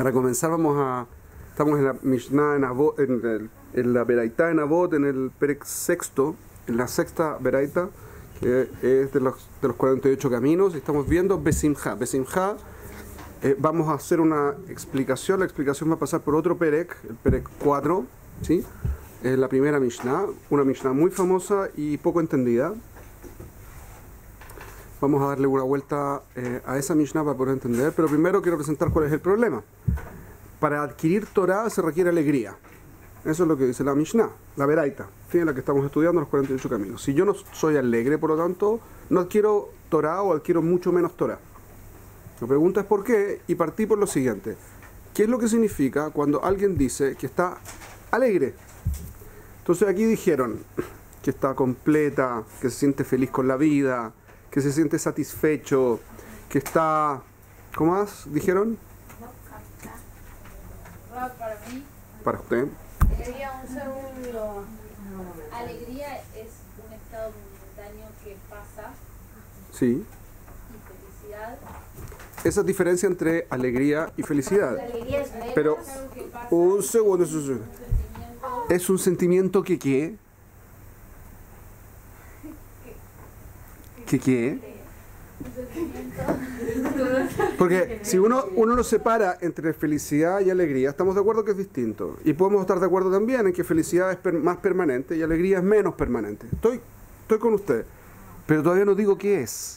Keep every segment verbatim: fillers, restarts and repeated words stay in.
Para comenzar vamos a... Estamos en la Mishnah en, Avot, en, el, en la Beraita en Avot, en el Perek sexto, en la sexta Beraita, que es de los, de los cuarenta y ocho caminos, y estamos viendo Besimcha. Besimcha, eh, vamos a hacer una explicación, la explicación va a pasar por otro Perek, el Perek cuatro, ¿sí? Es la primera Mishnah, una Mishnah muy famosa y poco entendida. Vamos a darle una vuelta eh, a esa Mishnah para poder entender, pero primero quiero presentar cuál es el problema. Para adquirir Torah se requiere alegría. Eso es lo que dice la Mishnah, la Beraita, ¿sí? En la que estamos estudiando los cuarenta y ocho caminos. Si yo no soy alegre, por lo tanto, no adquiero Torah o adquiero mucho menos Torah. La pregunta es por qué, y partí por lo siguiente. ¿Qué es lo que significa cuando alguien dice que está alegre? Entonces aquí dijeron que está completa, que se siente feliz con la vida, que se siente satisfecho, que está... ¿Cómo más dijeron? Para mí, para usted. Alegría, un segundo. Alegría es un estado momentáneo que pasa. Sí. Y felicidad. Esa es diferencia entre alegría y felicidad. La alegría es menos, pero es algo que pasa, un segundo, eso es, un es un sentimiento que qué. ¿Que qué? Porque si uno, uno lo separa entre felicidad y alegría, estamos de acuerdo que es distinto. Y podemos estar de acuerdo también en que felicidad es per, más permanente y alegría es menos permanente. Estoy, estoy con usted. Pero todavía no digo qué es.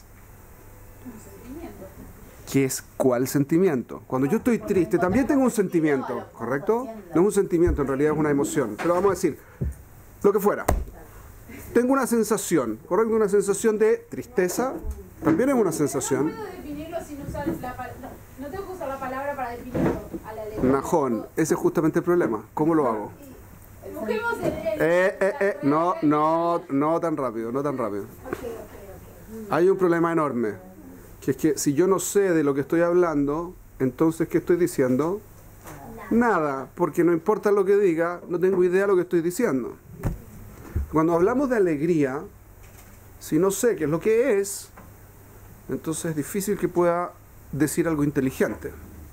¿Qué es cuál sentimiento? Cuando yo estoy triste, también tengo un sentimiento, ¿correcto? No es un sentimiento, en realidad es una emoción. Pero vamos a decir, lo que fuera. Tengo una sensación, ¿correcto? Una sensación de tristeza. También es una sensación. No puedo definirlo sin usar la palabra. No tengo que usar la palabra para definirlo. A la alegría. Najón, ese es justamente el problema. ¿Cómo lo hago? Busquemos el, el, Eh, eh, eh, no, no, no tan rápido, no tan rápido. Hay un problema enorme, que es que si yo no sé de lo que estoy hablando, entonces ¿qué estoy diciendo? Nada, porque no importa lo que diga, no tengo idea de lo que estoy diciendo. Cuando hablamos de alegría, si no sé qué es lo que es, entonces es difícil que pueda decir algo inteligente.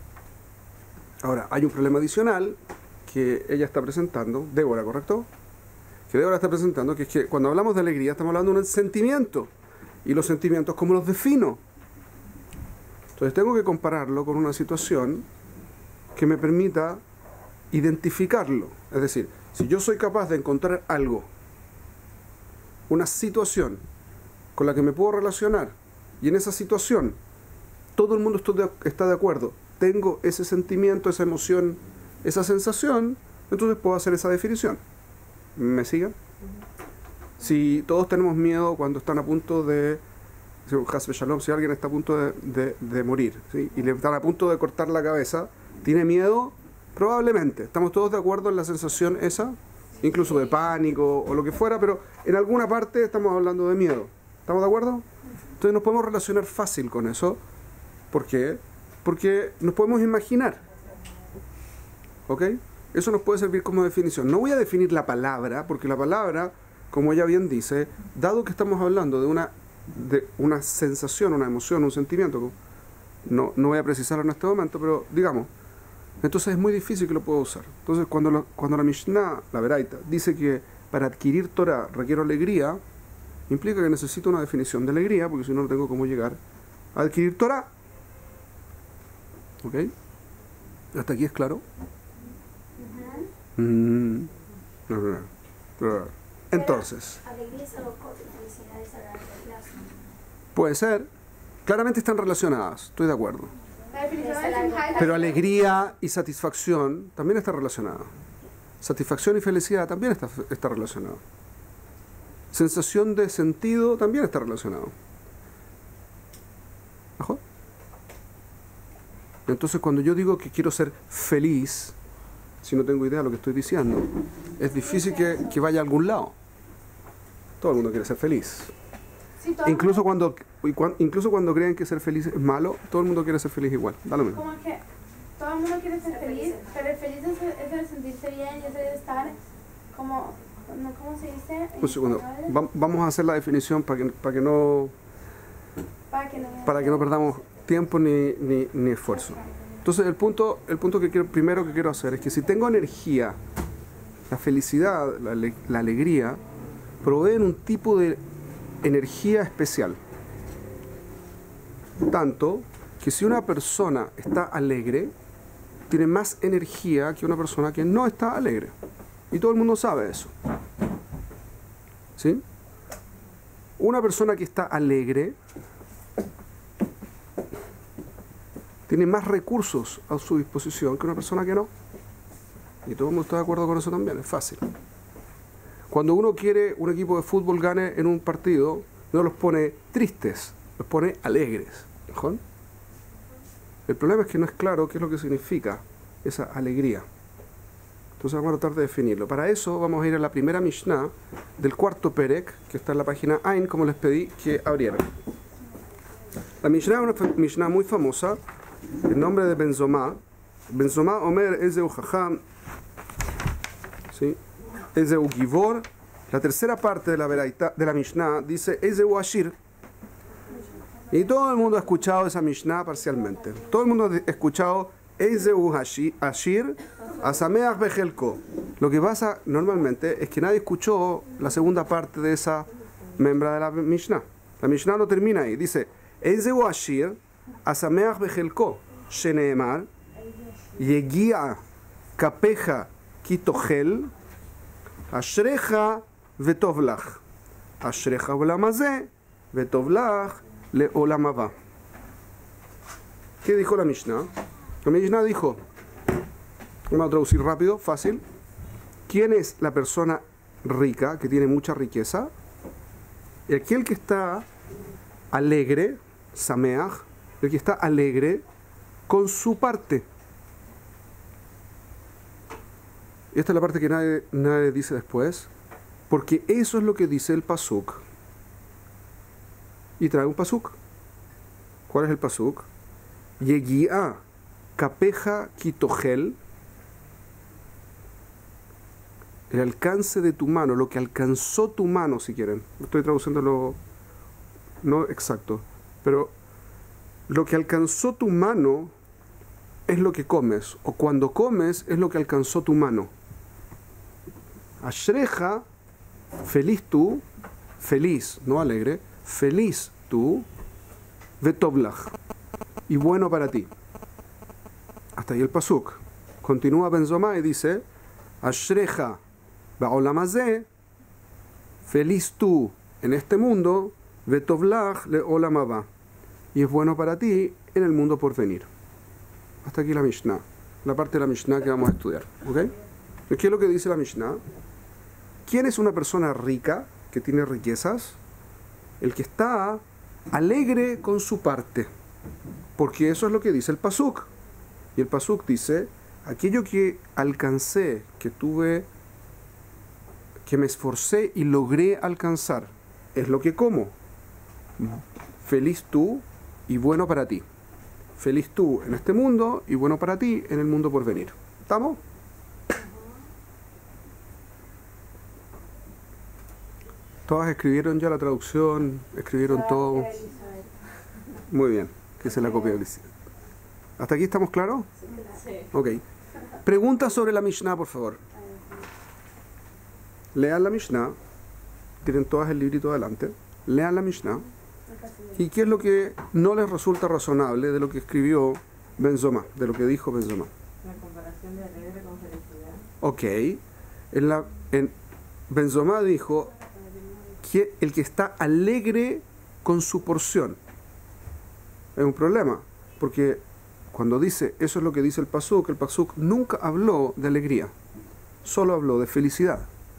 Ahora, hay un problema adicional que ella está presentando, Débora, ¿correcto? Que Débora está presentando, que es que cuando hablamos de alegría estamos hablando de un sentimiento. Y los sentimientos, ¿cómo los defino? Entonces tengo que compararlo con una situación que me permita identificarlo. Es decir, si yo soy capaz de encontrar algo, una situación con la que me puedo relacionar, y en esa situación todo el mundo está de acuerdo, tengo ese sentimiento, esa emoción, esa sensación, entonces puedo hacer esa definición. ¿Me siguen? Si todos tenemos miedo cuando están a punto de, si alguien está a punto de, de, de morir, ¿sí? Y le están a punto de cortar la cabeza, ¿tiene miedo? Probablemente. ¿Estamos todos de acuerdo en la sensación esa? Incluso de pánico o lo que fuera, pero en alguna parte estamos hablando de miedo. ¿Estamos de acuerdo? Entonces nos podemos relacionar fácil con eso. ¿Por qué? Porque nos podemos imaginar. ¿Ok? Eso nos puede servir como definición. No voy a definir la palabra, porque la palabra, como ella bien dice, dado que estamos hablando de una, de una sensación, una emoción, un sentimiento, no, no voy a precisarlo en este momento, pero digamos, entonces es muy difícil que lo pueda usar. Entonces cuando, lo, cuando la Mishnah, la Beraita, dice que para adquirir Torah requiero alegría, implica que necesito una definición de alegría, porque si no, no tengo cómo llegar a adquirir Torah. ¿Ok? ¿Hasta aquí es claro? Mm. Entonces, puede ser, claramente están relacionadas, estoy de acuerdo. Pero alegría y satisfacción también está relacionada. Satisfacción y felicidad también está, está relacionado. Sensación de sentido también está relacionado. ¿Ajo? Entonces cuando yo digo que quiero ser feliz, si no tengo idea de lo que estoy diciendo, es difícil que, que vaya a algún lado. Todo el mundo quiere ser feliz. Sí, incluso cuando incluso cuando creen que ser feliz es malo, todo el mundo quiere ser feliz igual. Da lo mismo. Como que todo el mundo quiere ser feliz, pero el feliz es, es el sentirse bien y es el estar como, ¿cómo se dice? Un segundo. Va, vamos a hacer la definición para que, para que no para que no, para que no perdamos tiempo ni, ni, ni esfuerzo. Entonces el punto, el punto que quiero, primero que quiero hacer es que si tengo energía, la felicidad, la, la alegría, proveen un tipo de energía especial. Tanto que si una persona está alegre, tiene más energía que una persona que no está alegre. Y todo el mundo sabe eso. ¿Sí? Una persona que está alegre tiene más recursos a su disposición que una persona que no. Y todo el mundo está de acuerdo con eso también, es fácil. Cuando uno quiere un equipo de fútbol gane en un partido, no los pone tristes, los pone alegres. ¿Mejor? El problema es que no es claro qué es lo que significa esa alegría. Entonces vamos a tratar de definirlo. Para eso vamos a ir a la primera Mishnah del cuarto Perek, que está en la página Ain, como les pedí que abrieran. La Mishnah es una Mishnah muy famosa, el nombre de Benzomá. Benzomá Omer Ezeu Jajam, ¿sí? Ezeu Givor. La tercera parte de la, veraita, de la Mishnah dice Ezeu Ashir. Y todo el mundo ha escuchado esa Mishnah parcialmente. Todo el mundo ha escuchado Ezeu Ashir Asameach Bejelko. Lo que pasa normalmente es que nadie escuchó la segunda parte de esa membra de la Mishnah. La Mishnah no termina ahí. Dice Ezeu Ashir Asameach Bejelko Sheneemar Yegia Kapeja Kitohel Ashrecha Vetovlach Ashrecha Olamazeh Vetovlach Leolam Haba. ¿Qué dijo la Mishnah? La Mishnah dijo, vamos a traducir rápido, fácil. ¿Quién es la persona rica, que tiene mucha riqueza? Y aquel que está alegre, sameach, el que está alegre con su parte. Y esta es la parte que nadie, nadie dice después, porque eso es lo que dice el pasuk. Y trae un pasuk. ¿Cuál es el pasuk? Yegia Kapeja Kitohel. El alcance de tu mano, lo que alcanzó tu mano, si quieren. Estoy traduciéndolo no exacto, pero lo que alcanzó tu mano es lo que comes, o cuando comes es lo que alcanzó tu mano. Ashreja, feliz tú, feliz, no alegre, feliz tú, Vetoblach, y bueno para ti. Hasta ahí el pasuk. Continúa Benzomá y dice, Ashreja ba'olam hazeh, feliz tú en este mundo, Vetoblach le'olam haba, y es bueno para ti en el mundo por venir. Hasta aquí la Mishnah, la parte de la Mishnah que vamos a estudiar. ¿Okay? ¿Qué es lo que dice la Mishnah? ¿Quién es una persona rica, que tiene riquezas? El que está alegre con su parte, porque eso es lo que dice el pasuk. Y el pasuk dice, aquello que alcancé, que tuve, que me esforcé y logré alcanzar, es lo que como. Feliz tú y bueno para ti. Feliz tú en este mundo y bueno para ti en el mundo por venir. ¿Estamos? Todas escribieron ya la traducción, escribieron todo. Muy bien, que se la copia. ¿Hasta aquí estamos claros? Sí. Ok. Preguntas sobre la Mishnah, por favor. Lean la Mishnah. Tienen todas el librito adelante. Lean la Mishnah. ¿Y qué es lo que no les resulta razonable de lo que escribió Benzomá, de lo que dijo Benzomá? La comparación de alegre con felicidad. Ok. En la, en Benzomá dijo que el que está alegre con su porción. Es un problema, porque cuando dice, eso es lo que dice el pasuk, el pasuk nunca habló de alegría, solo habló de felicidad.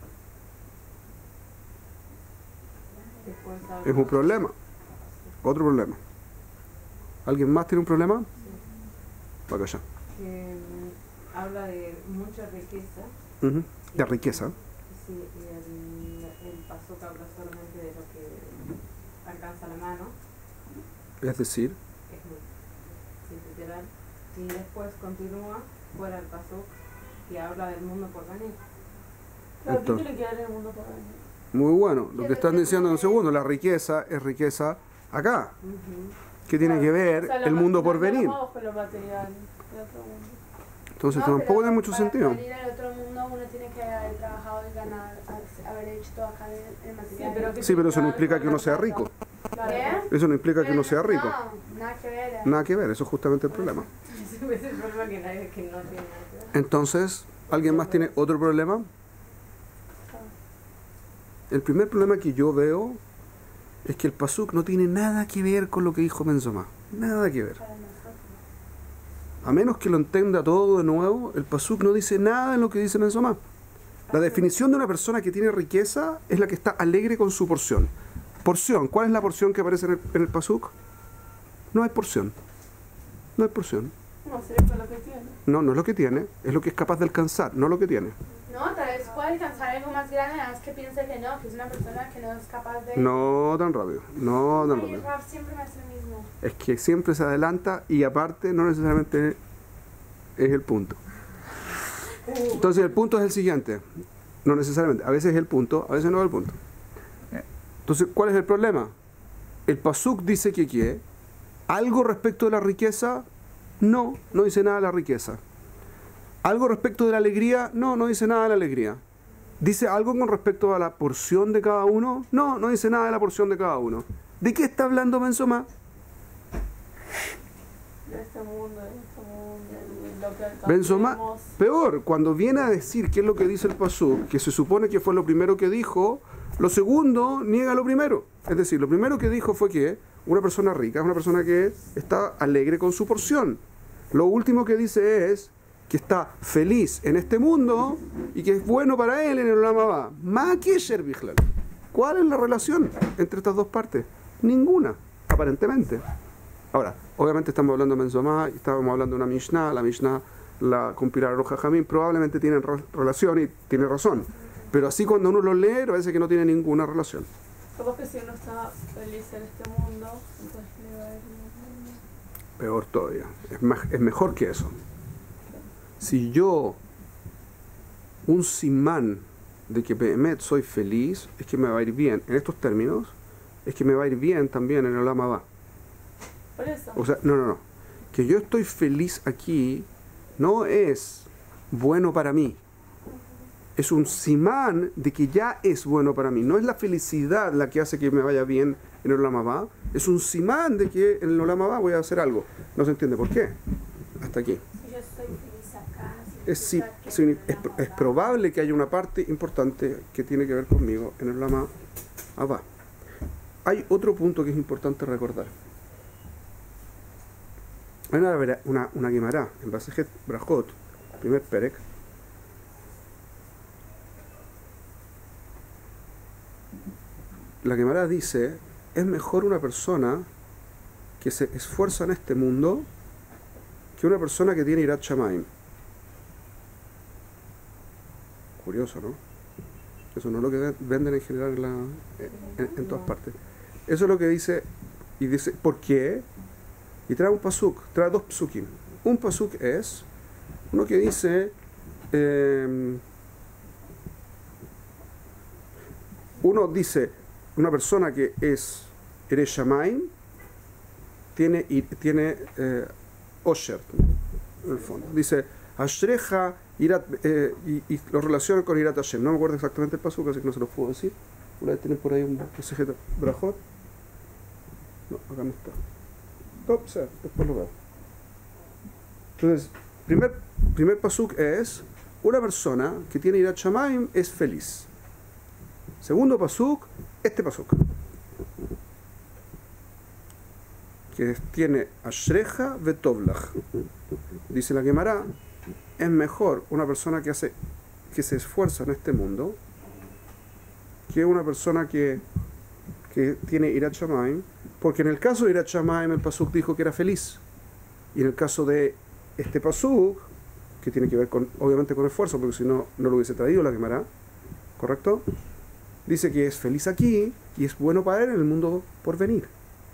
Es un problema. Otro problema. ¿Alguien más tiene un problema? Sí. Para allá. Que um, habla de mucha riqueza. Uh-huh. De riqueza. Sí, y el, el pasuk habla solamente de lo que alcanza la mano. Es decir, es muy sí, literal. Y después continúa fuera el pasuk que habla del mundo por venir. Claro, ¿qué tiene que ver el mundo por venir? Muy bueno, lo que están diciendo en un segundo, la riqueza es riqueza acá. Uh-huh. ¿Qué tiene que ver o sea, el mundo por venir? Con lo material, el otro mundo. Entonces No, tampoco pero tiene mucho para sentido. poder ir al otro mundo uno tiene que haber trabajado y ganar, haber hecho todo acá en el material. pero que Sí, pero eso no implica que uno sea rico. ¿Qué? Eso no implica que Pero uno sea rico. No, nada que ver. Nada que ver, eso es justamente el problema. Ese es el problema que nadie que no tiene nada que ver. Entonces, ¿alguien más tiene otro problema? El primer problema que yo veo es que el pasuk no tiene nada que ver con lo que dijo Benzomá. Nada que ver. A menos que lo entienda todo de nuevo, el pasuk no dice nada en lo que dice Benzomá. La definición de una persona que tiene riqueza es la que está alegre con su porción. Porción, ¿cuál es la porción que aparece en el, en el pasuk? No hay porción. No hay porción. No sé, es lo que tiene. No, no es lo que tiene, es lo que es capaz de alcanzar, no lo que tiene. No, tal vez puede alcanzar algo más grande, nada más que piense que no, que es una persona que no es capaz de... No tan rápido, no tan Ay, rápido. Raf siempre me hace lo mismo. Es que siempre se adelanta y aparte no necesariamente es el punto. Entonces el punto es el siguiente. No necesariamente, a veces es el punto, a veces no es el punto. Entonces, ¿cuál es el problema? El pasuk dice que ¿qué? Algo respecto de la riqueza, no, no dice nada de la riqueza. Algo respecto de la alegría, no, no dice nada de la alegría. ¿Dice algo con respecto a la porción de cada uno? No, no dice nada de la porción de cada uno. ¿De qué está hablando Benzomá? De este mundo, de este mundo, de lo que alcanzamos. Benzomá, peor, cuando viene a decir qué es lo que dice el pasuk, que se supone que fue lo primero que dijo, lo segundo niega lo primero. Es decir, lo primero que dijo fue que una persona rica es una persona que está alegre con su porción. Lo último que dice es que está feliz en este mundo y que es bueno para él en el Olam Haba. Ma kesher bichlal. ¿Cuál es la relación entre estas dos partes? Ninguna, aparentemente. Ahora, obviamente estamos hablando de Benzomá, estábamos hablando de una Mishnah, la Mishnah la compilaron los Jajamim, probablemente tienen re- relación y tiene razón. Pero así cuando uno lo lee, parece que no tiene ninguna relación. Como que si uno está feliz en este mundo, entonces le va a ir bien. Peor todavía, es, más, es mejor que eso. Si yo, un simán de que Behemet soy feliz, es que me va a ir bien, en estos términos, es que me va a ir bien también en el Olam Haba. Por eso. O sea, no, no, no. Que yo estoy feliz aquí no es bueno para mí. Es un simán de que ya es bueno para mí. No es la felicidad la que hace que me vaya bien en el Olam Haba. Es un simán de que en el Olam Haba voy a hacer algo. No se entiende por qué. Hasta aquí. Si yo estoy feliz acá, Es, sí, sí, es, es probable que haya una parte importante que tiene que ver conmigo en el Olam Haba. Hay otro punto que es importante recordar. Hay una, una, una Gemara en Masejet Brajot, primer Perek. La Gemara dice, es mejor una persona que se esfuerza en este mundo que una persona que tiene Irat Shamayim. Curioso, ¿no? Eso no es lo que venden en general en, la, en, en todas partes. Eso es lo que dice, y dice, ¿por qué? Y trae un pasuk, trae dos pasukim. Un pasuk es uno que dice, eh, uno dice, una persona que es Ere Shamayim tiene, tiene eh, Osher, en el fondo. Dice, Ashreja Irat, eh, y, y lo relaciona con Irat Hashem. No me acuerdo exactamente el pasuk, así que no se lo puedo decir. Una vez tienen por ahí un Masejet Brajot. No, acá no está. Top, set, después lo veo. Entonces, primer, primer pasuk es, una persona que tiene Irat Shamayim es feliz. Segundo pasuk, este pasuk, que tiene Ashreja Vetovlach. Dice la Gemara, es mejor una persona que hace, que se esfuerza en este mundo, que una persona que, que tiene Irat Shamayim, porque en el caso de Irat Shamayim el pasuk dijo que era feliz, y en el caso de este pasuk, que tiene que ver con, obviamente con esfuerzo, porque si no, no lo hubiese traído la Gemara, ¿correcto? Dice que es feliz aquí y es bueno para él en el mundo por venir.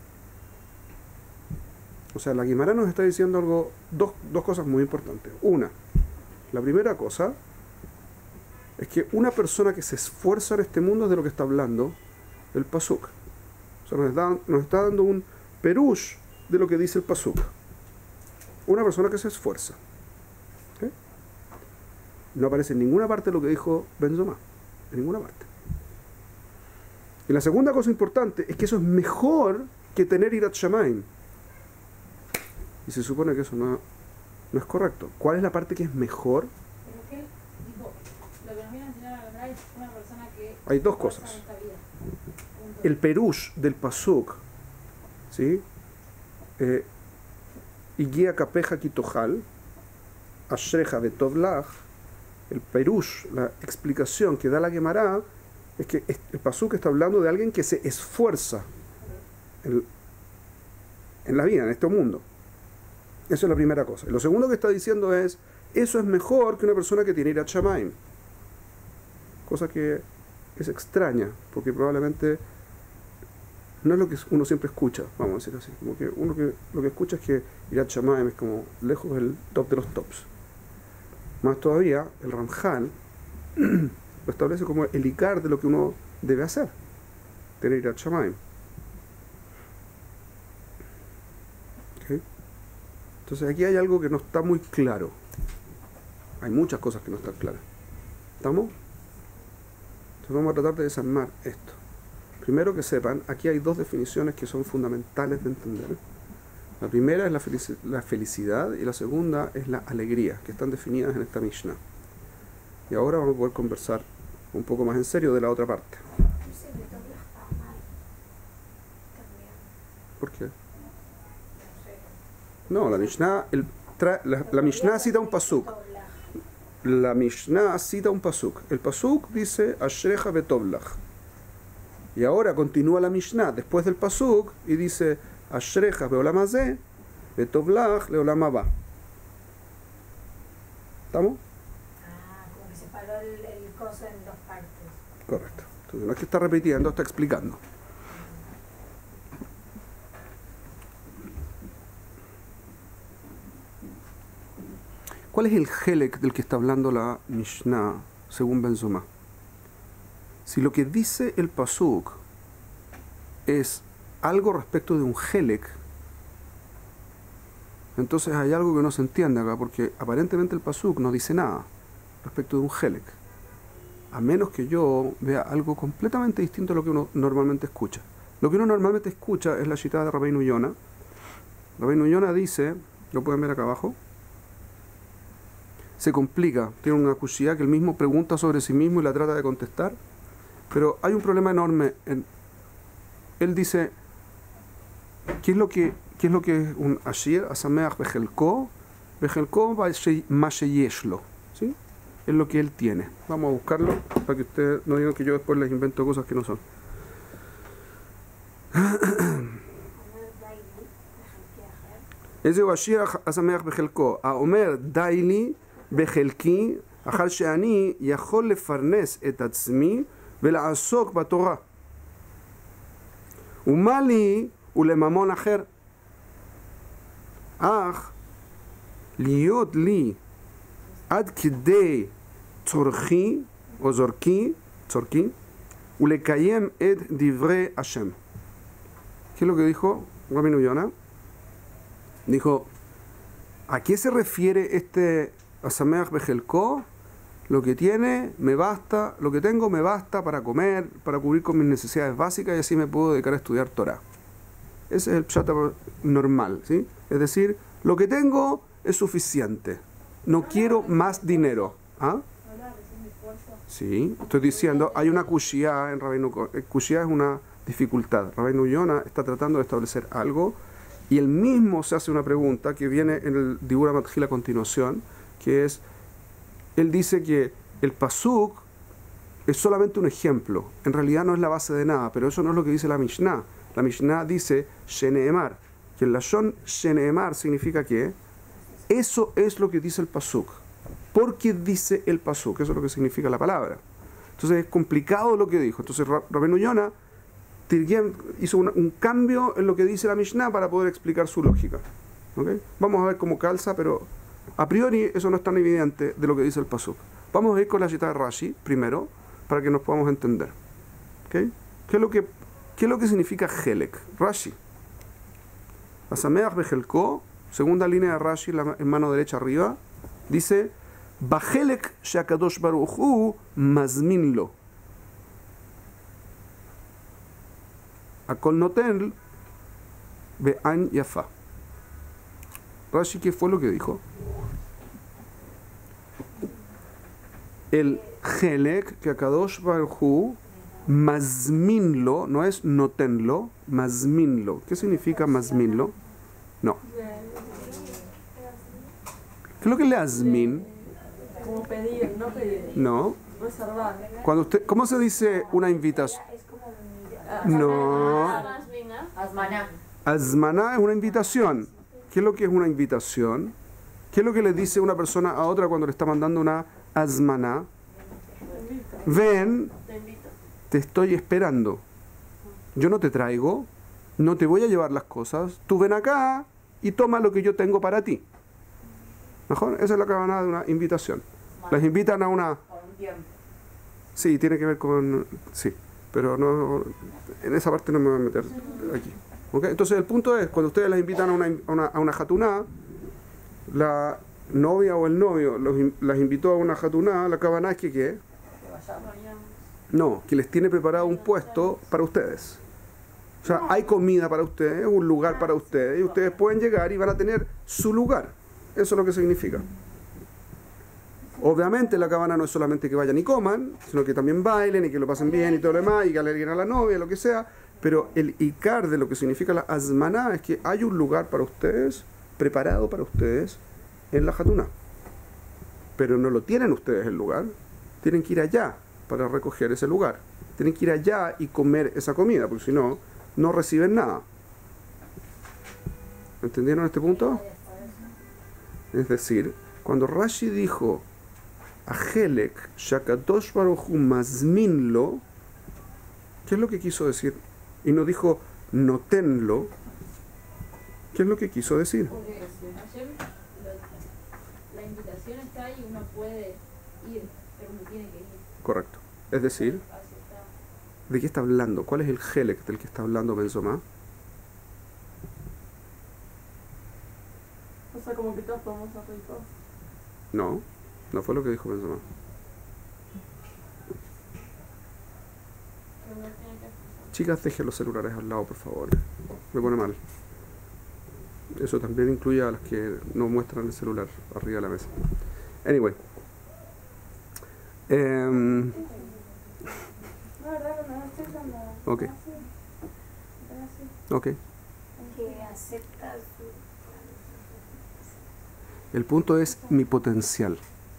O sea, la Guimara nos está diciendo algo, dos, dos cosas muy importantes. Una, la primera cosa es que una persona que se esfuerza en este mundo es de lo que está hablando el pasuk. O sea, nos está, nos está dando un perush de lo que dice el pasuk. una persona que se esfuerza. ¿Okay? No aparece en ninguna parte lo que dijo Benzoma, en ninguna parte. Y la segunda cosa importante es que eso es mejor que tener Irat Shamayim. Y se supone que eso no, no es correcto. ¿Cuál es la parte que es mejor? Pero que, tipo, lo que nos viene a enseñar a la es una persona que... Hay dos cosas. El perush del pasuk, ¿sí? Eh, Igia kapeja kitohal, ashreja betovlach. El perush, la explicación que da la Gemara, es que el pasuk está hablando de alguien que se esfuerza en, en la vida, en este mundo. Eso es la primera cosa. Y lo segundo que está diciendo es, eso es mejor que una persona que tiene Irat Shamayim. Cosa que es extraña, porque probablemente no es lo que uno siempre escucha, vamos a decir así. Como que uno que, lo que escucha es que Irat Shamayim es como lejos del top de los tops. Más todavía, el Ramjal lo establece como el icar de lo que uno debe hacer, tener Irat Shamayim. ¿Okay? Entonces aquí hay algo que no está muy claro. Hay muchas cosas que no están claras. ¿Estamos? Entonces vamos a tratar de desarmar esto. Primero que sepan, aquí hay dos definiciones que son fundamentales de entender. La primera es la, felici la felicidad y la segunda es la alegría, que están definidas en esta Mishnah. Y ahora vamos a poder conversar un poco más en serio de la otra parte. ¿Por qué? No, la Mishnah, el, la, la Mishnah cita un pasuk. La Mishnah cita un pasuk. El pasuk dice Ashrecha betovlach. Y ahora continúa la Mishnah después del pasuk y dice Ashrecha beolam hazeh betovlach leolam haba. ¿Estamos? Ah, como que separó el, el coso en dos partes. Correcto. Entonces no es que está repitiendo, está explicando. ¿Cuál es el helek del que está hablando la Mishnah según Benzoma? Si lo que dice el pasuk es algo respecto de un helek, entonces hay algo que no se entiende acá, porque aparentemente el pasuk no dice nada respecto de un helek, a menos que yo vea algo completamente distinto a lo que uno normalmente escucha. Lo que uno normalmente escucha es la shita de Rabbeinu Yonah. Rabbeinu Yonah dice, lo pueden ver acá abajo, se complica, tiene una kushia que él mismo pregunta sobre sí mismo y la trata de contestar, pero hay un problema enorme. En, él dice, ¿qué es lo que, qué es lo que es un ashir? Asameach bejelko, bejelko masheyeshlo, ¿sí? Es lo que él tiene. Vamos a buscarlo para que ustedes no digan que yo después les invento cosas que no son. Ese ashir asameach bejelko, a omer daili בחלקי, אחר שאני יכול לפרנס את עצמי ולעסוק בתורה. ומה לי ולממון אחר? אך להיות לי עד כדי צורכי או זורקי, צורכי, ולקיים את דברי השם. ¿Qué es lo que dijo Rabbeinu Yonah? Dijo, ¿a qué se refiere este Asameach bejelko? Lo que tiene me basta, lo que tengo me basta para comer, para cubrir con mis necesidades básicas y así me puedo dedicar a estudiar Torah. Ese es el pshat normal, ¿sí? Es decir, lo que tengo es suficiente. No quiero más dinero. ¿Ah? Sí, estoy diciendo, hay una kushia en Rabbeinu. Kushia es una dificultad. Rabbeinu Yonah está tratando de establecer algo y él mismo se hace una pregunta que viene en el Dibur Matjil a continuación, que es, él dice que el pasuk es solamente un ejemplo, en realidad no es la base de nada, pero eso no es lo que dice la Mishnah. La Mishnah dice Sheneemar, que el lashon Sheneemar significa que eso es lo que dice el pasuk. ¿Por qué dice el pasuk? Eso es lo que significa la palabra. Entonces es complicado lo que dijo. Entonces Rabbeinu Yonah hizo un, un cambio en lo que dice la Mishnah para poder explicar su lógica. ¿Okay? Vamos a ver cómo calza, pero a priori eso no es tan evidente de lo que dice el pasuk. Vamos a ir con la cita de Rashi primero para que nos podamos entender. ¿Okay? ¿Qué es lo que, qué es lo que significa helek? Rashi. Asameach bejelko segunda línea de Rashi, la en mano derecha arriba, dice, Bajelek Shakadosh Baruch Hu Mazminlo. Akol Noten Be'an Yafa. Rashi, ¿qué fue lo que dijo? El Helek que Akadosh Baruch Hu Mazminlo, no es notenlo, mazminlo. ¿Qué significa mazminlo? No. ¿Qué es lo que le azmin? Como pedir, no pedir. No. Reservar. Cuando usted, ¿cómo se dice una invitación? Es como un... No. Asmaná. Azmaná es una invitación. ¿Qué es lo que es una invitación? ¿Qué es lo que le dice una persona a otra cuando le está mandando una azmaná? Ven, te estoy esperando. Yo no te traigo, no te voy a llevar las cosas. Tú ven acá y toma lo que yo tengo para ti. ¿Mejor? Esa es la cabana de una invitación. Las invitan a una... Por un tiempo. Sí, tiene que ver con... Sí, pero no... En esa parte no me voy a meter aquí. ¿Okay? Entonces el punto es, cuando ustedes las invitan a una, a una, a una jatuná, la novia o el novio los, las invitó a una jatuná, la cabana es que ¿qué? No, que les tiene preparado un puesto para ustedes. O sea, hay comida para ustedes, un lugar para ustedes, y ustedes pueden llegar y van a tener su lugar. Eso es lo que significa. Obviamente la cabana no es solamente que vayan y coman, sino que también bailen y que lo pasen bien y todo lo demás, y que alegren a la novia, lo que sea. Pero el ikar de lo que significa la azmaná es que hay un lugar para ustedes, preparado para ustedes, en la jatuná. Pero no lo tienen ustedes el lugar, tienen que ir allá para recoger ese lugar. Tienen que ir allá y comer esa comida, porque si no, no reciben nada. ¿Entendieron este punto? Es decir, cuando Rashi dijo a Helek Shakadosh Baruch Hu Mazminlo, ¿qué es lo que quiso decir? Y no dijo notenlo. ¿Qué es lo que quiso decir? Porque Hashem, lo- la invitación está ahí y uno puede ir, pero uno tiene que ir. Correcto. Es decir, Así está. ¿de qué está hablando? ¿Cuál es el Helek del que está hablando Benzomá? O sea, como que todos podemos hacer todo. No, no fue lo que dijo Benzomá. Pero uno tiene que expresar. Chicas, dejen los celulares al lado, por favor. Me pone mal. Eso también incluye a las que no muestran el celular arriba de la mesa. Anyway. Em, No, verdad, no estoy usando. Ok. Así. Así. ok. que acepta su... El punto es mi potencial.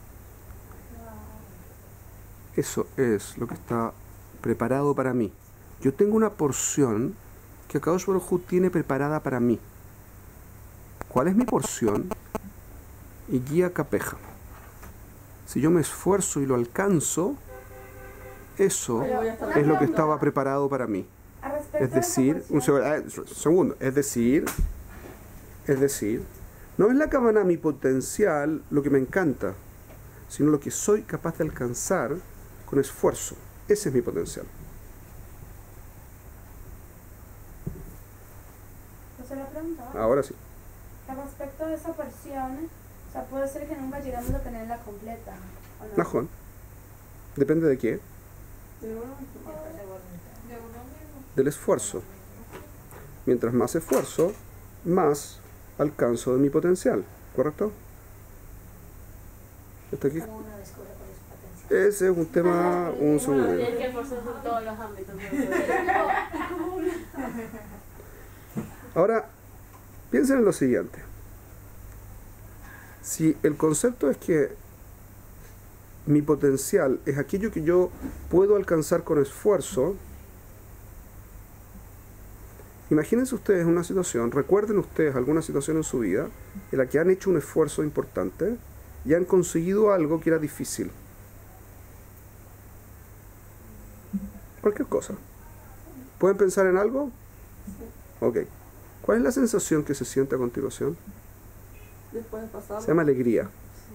Eso es lo que está preparado para mí. Yo tengo una porción que Akadosh Baruj Hu tiene preparada para mí. ¿Cuál es mi porción? Y guía capeja. Si yo me esfuerzo y lo alcanzo, eso Pero, es una lo que pregunta. estaba preparado para mí. A respecto Es de esa decir, un porción, seg- eh, segundo, es decir, es decir, no es la cabana mi potencial lo que me encanta, sino lo que soy capaz de alcanzar con esfuerzo. Ese es mi potencial. ¿Eso la pregunta? Ahora sí. A respecto de esa porción, o sea, puede ser que nunca llegamos a tenerla completa. ¿O no? Najón. Depende de qué. De uno De uno mismo. Del esfuerzo. Mientras más esfuerzo, más alcanzo de mi potencial. ¿Correcto? ¿Está aquí? Como uno descubre cuál es su potencial. Ese es un tema, un segundo. Tienes que esforzarse en todos los ámbitos. Ahora, piensen en lo siguiente. Si el concepto es que mi potencial es aquello que yo puedo alcanzar con esfuerzo, imagínense ustedes una situación, recuerden ustedes alguna situación en su vida en la que han hecho un esfuerzo importante y han conseguido algo que era difícil. Cualquier cosa. ¿Pueden pensar en algo? Ok. ¿Cuál es la sensación que se siente a continuación? después de pasarlo. Se llama alegría.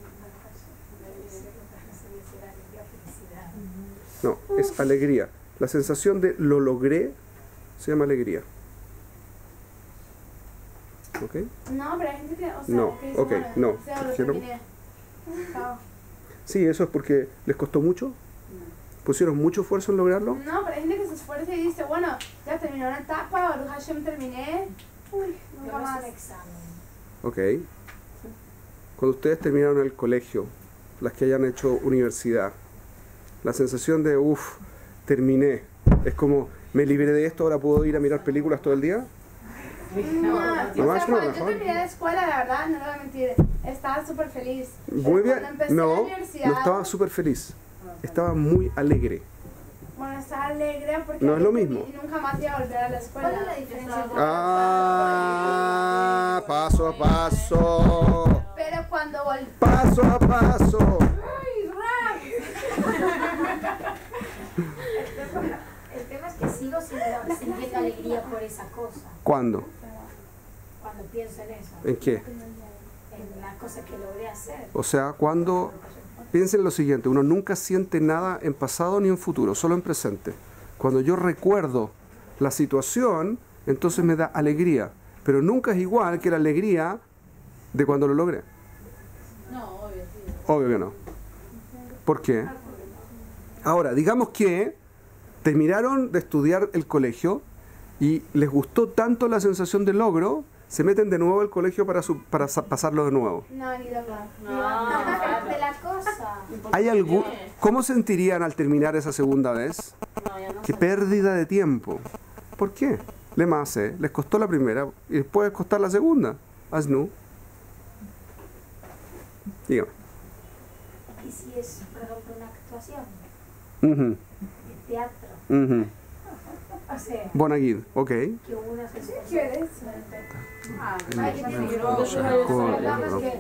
No, es alegría. La sensación de lo logré se llama alegría. ¿ok? No, pero hay gente que, o sea, No, que dice, ok, bueno, no. o sea, lo ¿Sí, no? terminé. Chao. Sí, eso es porque les costó mucho. ¿Pusieron mucho esfuerzo en lograrlo? No, pero hay gente que se esfuerza y dice, bueno, ya terminé una etapa, Baruch Hashem terminé. Uy, nunca No es más. un examen. Ok. Cuando ustedes terminaron el colegio, las que hayan hecho universidad, la sensación de, uff, terminé, es como, me libré de esto, ahora puedo ir a mirar películas todo el día. No, o Mamá, sea, no, cuando yo mejor. terminé la escuela, la verdad, no le voy a mentir, estaba súper feliz. Muy Pero bien. cuando empecé la No, universidad, no estaba súper feliz. Estaba muy alegre. bueno, estaba alegre porque No es lo había mismo. termi- y nunca más iba a volver a la escuela. ¿Cuál es la diferencia entre Ah, paso a paso. Pero cuando volví... Paso a paso. ¡Ay, rap! El tema es que sigo sintiendo, sintiendo alegría por esa cosa, ¿Cuándo? cuando pienso en eso, ¿En qué? en la cosa que logré hacer. O sea, cuando... Piensen lo siguiente, uno nunca siente nada en pasado ni en futuro, solo en presente. Cuando yo recuerdo la situación, entonces me da alegría, pero nunca es igual que la alegría de cuando lo logré. No, obvio, sí. Obvio que no. ¿Por qué? Ahora, digamos que terminaron de estudiar el colegio y les gustó tanto la sensación de logro, se meten de nuevo al colegio para, su- para sa- pasarlo de nuevo. No, ni loca. No, De la cosa. ¿Hay algún, ¿Cómo sentirían al terminar esa segunda vez? No, ya no Qué sé. pérdida de tiempo. ¿Por qué? Le más, ¿eh? Les costó la primera y después costar la segunda. Asnu. Dígame. ¿Y si es, por ejemplo, una actuación Ujú, de teatro? ujú. O sea, Bonagid, ok. que una se esforzó. ¿Qué eres? Ah, Mm. hay que seguirlo. Sacó, Supongamos que,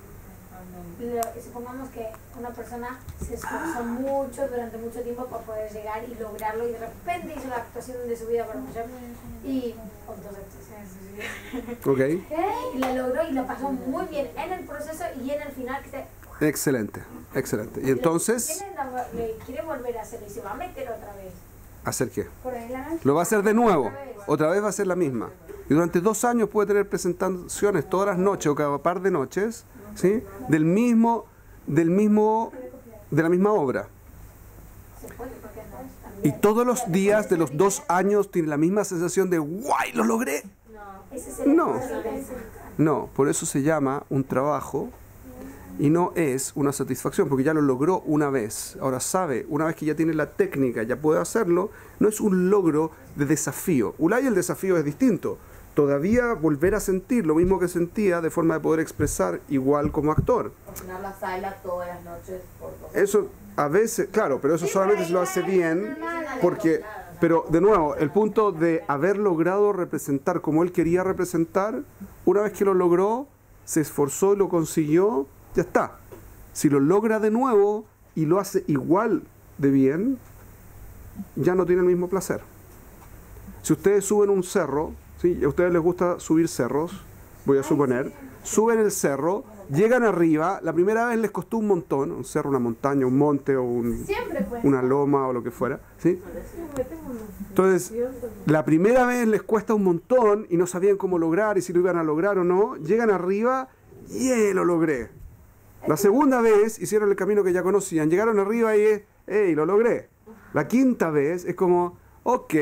lo- supongamos que una persona se esforzó mucho durante mucho tiempo para poder llegar y lograrlo y de repente hizo la actuación de su vida para mujer y con dos actuaciones Ok. ¿Qué? y la logró y lo pasó muy bien en el proceso y en el final que se, Excelente, excelente. Y entonces, le, quiere, le quiere volver a hacerlo y se va a meter otra vez. ¿hacer qué? Por ahí la Lo va a hacer de nuevo. Otra vez va a ser la misma. Y durante dos años puede tener presentaciones todas las noches o cada par de noches, ¿sí? Del mismo, del mismo, de la misma obra. Se puede porque no Y también. todos los días de los dos años tiene la misma sensación de ¡guay! ¡Lo logré! Ese es el No. proceso. No, por eso se llama un trabajo y no es una satisfacción, porque ya lo logró una vez. Ahora sabe, una vez que ya tiene la técnica, ya puede hacerlo, no es un logro de desafío. Ulay el desafío es distinto. Todavía volver a sentir lo mismo que sentía de forma de poder expresar igual como actor. Cocinar la sala todas las noches por dos. Eso a veces, claro, pero eso solamente se lo hace bien porque, pero de nuevo, el punto de haber logrado representar como él quería representar, una vez que lo logró, se esforzó y lo consiguió, ya está. Si lo logra de nuevo y lo hace igual de bien, ya no tiene el mismo placer. Si ustedes suben un cerro, ¿sí? A ustedes les gusta subir cerros, voy a suponer, suben el cerro, llegan arriba, la primera vez les costó un montón, un cerro, una montaña, un monte o un- Siempre pues. una loma o lo que fuera, ¿sí? Entonces, la primera vez les cuesta un montón y no sabían cómo lograr y si lo iban a lograr o no, llegan arriba y ¡eh, lo logré! La segunda vez hicieron el camino que ya conocían, llegaron arriba y es ¡hey, lo logré! La quinta vez es como, ok,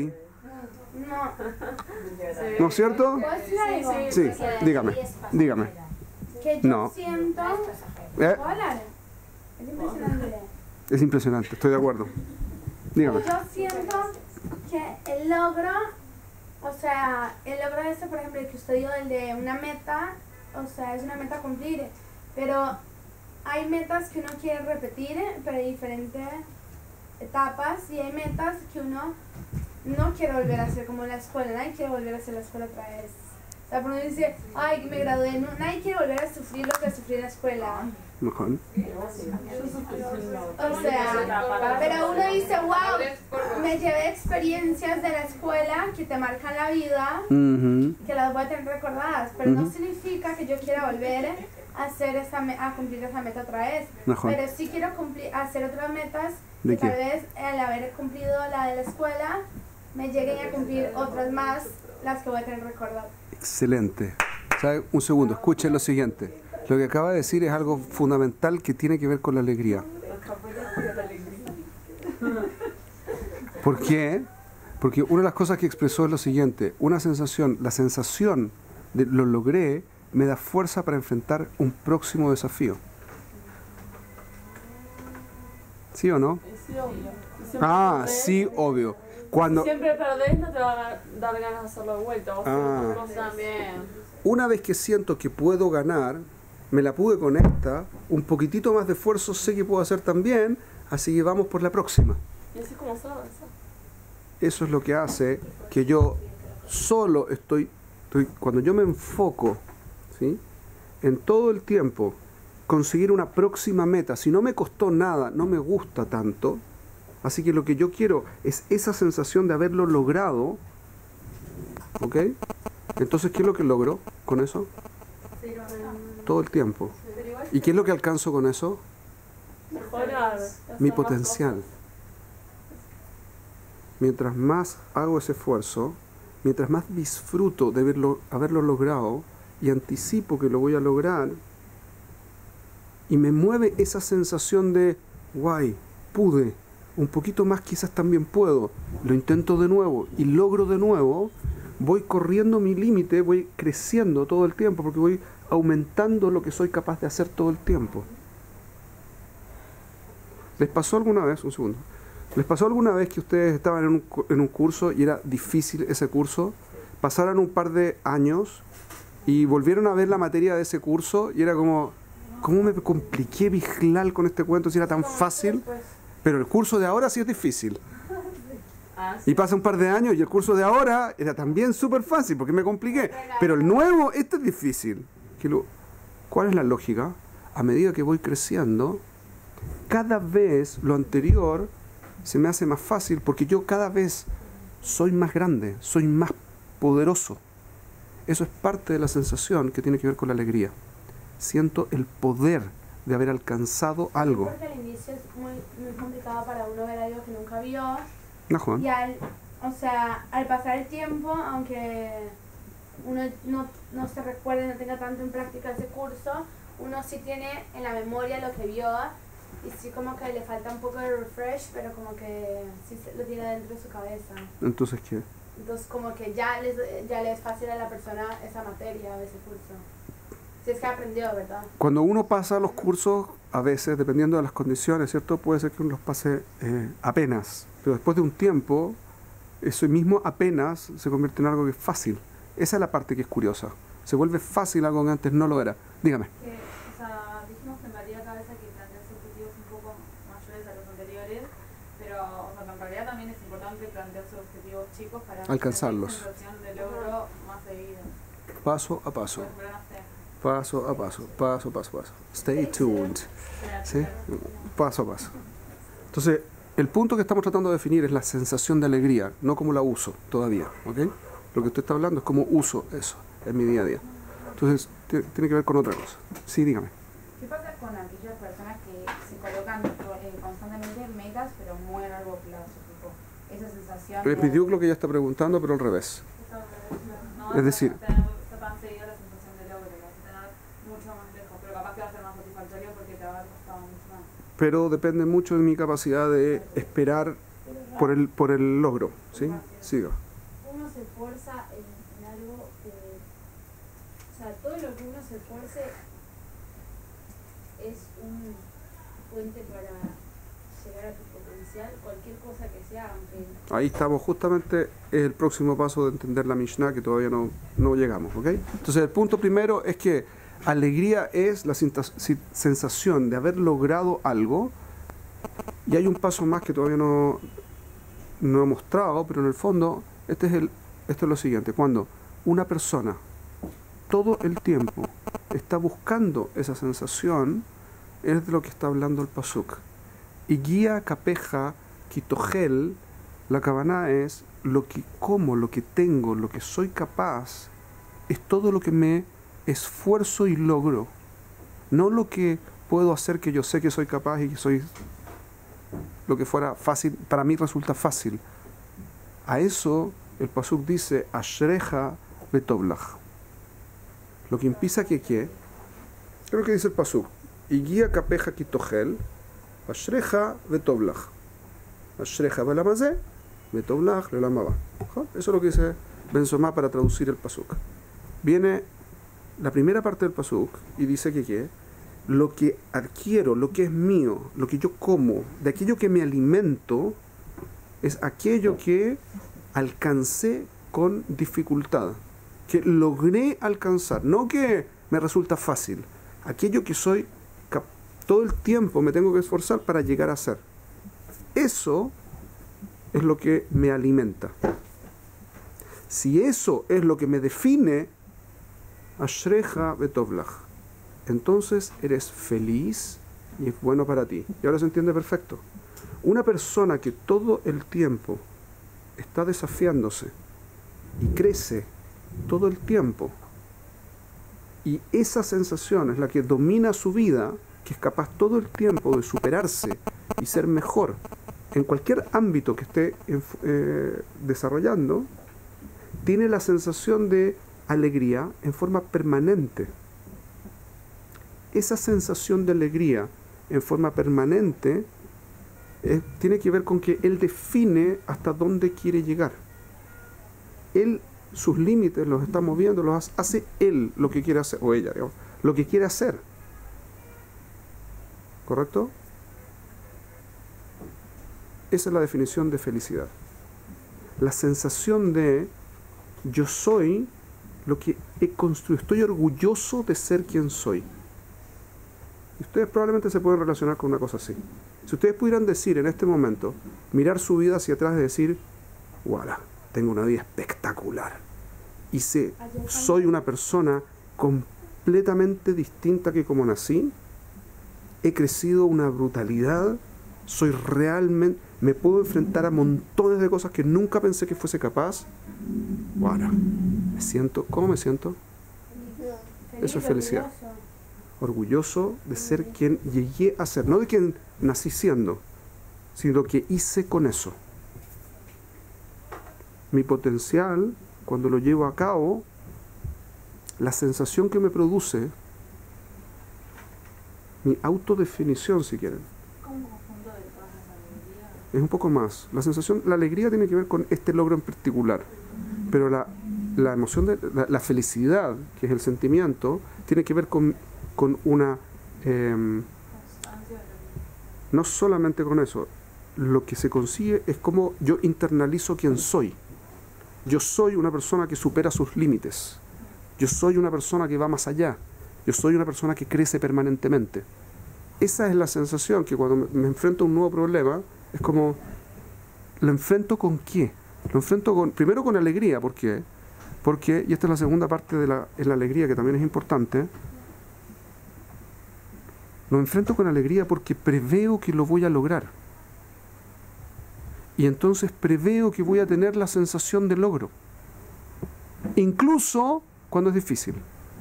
No. ¿no es cierto? ¿Puedo decir algo? Sí, dígame, dígame. Que yo No. siento... Eh, ¿Puedo hablar? Es impresionante. es impresionante, estoy de acuerdo. Dígame. Yo siento que el logro, o sea, el logro ese, por ejemplo, el que usted dio, el de una meta, o sea, es una meta a cumplir, pero hay metas que uno quiere repetir, pero hay diferentes etapas, y hay metas que uno no quiere volver a hacer, como la escuela, nadie quiere volver a hacer la escuela otra vez. O sea, por uno dice, ay, me gradué, no, nadie quiere volver a sufrir lo que sufrí en la escuela. Mejor. O sea, pero uno dice, wow, me llevé experiencias de la escuela que te marcan la vida, Ujú. que las voy a tener recordadas, pero no Ujú. significa que yo quiera volver a hacer esa me- a cumplir esa meta otra vez. Mejor. Pero sí quiero cumplir, hacer otras metas ¿De que tal qué? vez al haber cumplido la de la escuela me lleguen a cumplir otras más, las que voy a tener recordadas. Excelente. ¿Sabe? Un segundo, escuchen lo siguiente. Lo que acaba de decir es algo fundamental que tiene que ver con la alegría. ¿Por qué? Porque una de las cosas que expresó es lo siguiente. Una sensación, la sensación de lo logré, me da fuerza para enfrentar un próximo desafío. ¿Sí o no? Sí, obvio. Ah, sí, obvio. Cuando, Si siempre perdés, no te va a dar ganas de hacerlo de vuelta. Vos Ah. vos también. una vez que siento que puedo ganar, me la pude con esta, un poquitito más de esfuerzo sé que puedo hacer también, así que vamos por la próxima. Y así es como se avanza. Eso es lo que hace que yo solo estoy, estoy cuando yo me enfoco, ¿sí?, en todo el tiempo conseguir una próxima meta. Si no me costó nada, no me gusta tanto, así que lo que yo quiero es esa sensación de haberlo logrado, ¿ok? Entonces, ¿qué es lo que logro con eso? Todo el tiempo. ¿Y qué es lo que alcanzo con eso? Mejorar. Mi hacer más potencial. Mientras más hago ese esfuerzo, mientras más disfruto de haberlo, haberlo logrado y anticipo que lo voy a lograr, y me mueve esa sensación de, guay, pude, un poquito más quizás también puedo, lo intento de nuevo y logro de nuevo, voy corriendo mi límite, voy creciendo todo el tiempo porque voy aumentando lo que soy capaz de hacer todo el tiempo. ¿Les pasó alguna vez, un segundo, ¿les pasó alguna vez que ustedes estaban en un, cu- en un curso y era difícil ese curso? Pasaron un par de años y volvieron a ver la materia de ese curso y era como, ¿cómo me compliqué Bijlal con este cuento si era tan fácil? Pero el curso de ahora sí es difícil. Ah, sí. Y pasa un par de años y el curso de ahora era también súper fácil porque me compliqué. Pero el nuevo, este es difícil. Que lo- ¿Cuál es la lógica? A medida que voy creciendo, cada vez lo anterior se me hace más fácil porque yo cada vez soy más grande, soy más poderoso. Eso es parte de la sensación que tiene que ver con la alegría. Siento el poder de haber alcanzado algo. Porque al inicio es muy, muy complicado para uno ver algo que nunca vio. ¿No, Juan? Y al, o sea, al pasar el tiempo, aunque uno no, no se recuerde, no tenga tanto en práctica ese curso, uno sí tiene en la memoria lo que vio y sí como que le falta un poco de refresh, pero como que sí se- lo tiene dentro de su cabeza. Entonces, ¿qué? Entonces como que ya les, ya le es fácil a la persona esa materia o ese curso. Si es que aprendió, ¿verdad? Cuando uno pasa los cursos, a veces, dependiendo de las condiciones, ¿cierto? Puede ser que uno los pase eh, apenas. Pero después de un tiempo, eso mismo apenas se convierte en algo que es fácil. Esa es la parte que es curiosa. Se vuelve fácil algo que antes no lo era. Dígame. Que, o sea, dijimos que en realidad cada vez hay que plantearse objetivos un poco mayores a los anteriores, pero o sea, en realidad también es importante plantearse objetivos chicos para Alcanzarlos. tener una sensación de logro más seguido. Paso a paso. Por ejemplo, no sé, Paso a paso. Paso a paso. paso. Stay tuned. ¿Sí? Paso a paso. Entonces, el punto que estamos tratando de definir es la sensación de alegría, no cómo la uso todavía. ¿Ok? Lo que usted está hablando es cómo uso eso en mi día a día. Entonces, t- tiene que ver con otra cosa. Sí, dígame. ¿qué pasa con aquellas personas que se colocan eh, constantemente metas, pero muy a largo plazo? Tipo, esa sensación. Es de- lo que ella está preguntando, pero al revés. No, Es decir- no tener- está tan seguida la sensación de logro, vas a tener mucho más lejos, pero capaz que va a ser más satisfactorio porque te va a haber costado mucho más. Pero depende mucho de mi capacidad de esperar por el, por el logro. ¿Sí? Siga. Uno se esfuerza en, en algo que, o sea, todo lo que uno se esfuerce es un puente para llegar a tu potencial, cualquier cosa que sea, aunque Ahí estamos, justamente es el próximo paso de entender la Mishnah que todavía no, no llegamos, ¿ok? Entonces el punto primero es que alegría es la sinta- si- sensación de haber logrado algo, y hay un paso más que todavía no, no he mostrado, pero en el fondo este es el, esto es lo siguiente: cuando una persona todo el tiempo está buscando esa sensación, es de lo que está hablando el Pasuk. Y guía capeja quitogel, la cabana es lo que como, lo que tengo, lo que soy capaz, es todo lo que me esfuerzo y logro, no lo que puedo hacer que yo sé que soy capaz y que soy lo que fuera fácil, para mí resulta fácil. A eso el Pasuk dice Ashreja betoblach. Lo que implica que qué, es lo que dice el pasuk. Igia kapeja kitogel, ashreja vetoblach. Ashreja velamazé, vetoblach lelamaba. Eso es lo que dice Ben Somá para traducir el pasuk. Viene la primera parte del pasuk y dice que qué, lo que adquiero, lo que es mío, lo que yo como, de aquello que me alimento, es aquello que alcancé con dificultad, que logré alcanzar, no que me resulta fácil, aquello que soy, todo el tiempo me tengo que esforzar para llegar a ser. Eso es lo que me alimenta. Si eso es lo que me define, Ashreja betovlach, entonces eres feliz y es bueno para ti. Y ahora se entiende perfecto. Una persona que todo el tiempo está desafiándose y crece todo el tiempo, y esa sensación es la que domina su vida, que es capaz todo el tiempo de superarse y ser mejor en cualquier ámbito que esté eh, desarrollando, tiene la sensación de alegría en forma permanente. Esa sensación de alegría en forma permanente eh, tiene que ver con que él define hasta dónde quiere llegar. Él, sus límites los está moviendo, los hace él lo que quiere hacer, o ella, digamos, lo que quiere hacer. ¿Correcto? Esa es la definición de felicidad. La sensación de yo soy lo que he construido, estoy orgulloso de ser quien soy. Y ustedes probablemente se pueden relacionar con una cosa así. Si ustedes pudieran decir en este momento, mirar su vida hacia atrás y decir, voilà, tengo una vida espectacular. Y sé, soy una persona completamente distinta que como nací. He crecido una brutalidad. Soy realmente, me puedo enfrentar a montones de cosas que nunca pensé que fuese capaz. Voilà, me siento, ¿cómo me siento? Eso es felicidad. Orgulloso de ser quien llegué a ser, no de quien nací siendo, sino lo que hice con eso. Mi potencial, cuando lo llevo a cabo, la sensación que me produce, mi autodefinición, si quieren, es un poco más. La sensación, la alegría tiene que ver con este logro en particular, pero la, la emoción, de, la, la felicidad, que es el sentimiento, tiene que ver con con una, eh, no solamente con eso, lo que se consigue es como yo internalizo quién soy. Yo soy una persona que supera sus límites, yo soy una persona que va más allá, yo soy una persona que crece permanentemente. Esa es la sensación que cuando me enfrento a un nuevo problema, es como, ¿lo enfrento con qué? Lo enfrento con, primero con alegría. ¿Por qué? Porque, y esta es la segunda parte de la, es la alegría, que también es importante. Lo enfrento con alegría porque preveo que lo voy a lograr. Y entonces preveo que voy a tener la sensación de logro. Incluso cuando es difícil.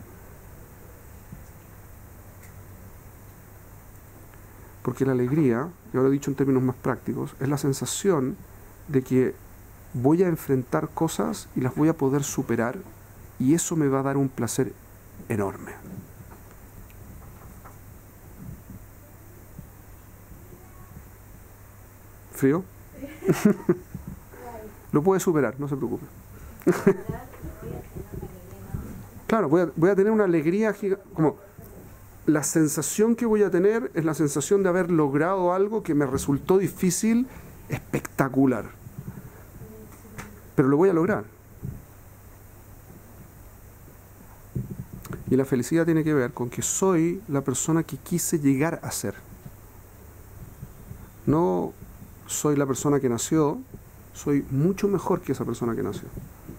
Porque la alegría, y ahora he dicho en términos más prácticos, es la sensación de que voy a enfrentar cosas y las voy a poder superar, y eso me va a dar un placer enorme. ¿Frío? Lo puede superar, no se preocupe. Claro, voy a, voy a tener una alegría gigante, como la sensación que voy a tener es la sensación de haber logrado algo que me resultó difícil, espectacular. Pero lo voy a lograr. Y la felicidad tiene que ver con que soy la persona que quise llegar a ser. No soy la persona que nació, soy mucho mejor que esa persona que nació.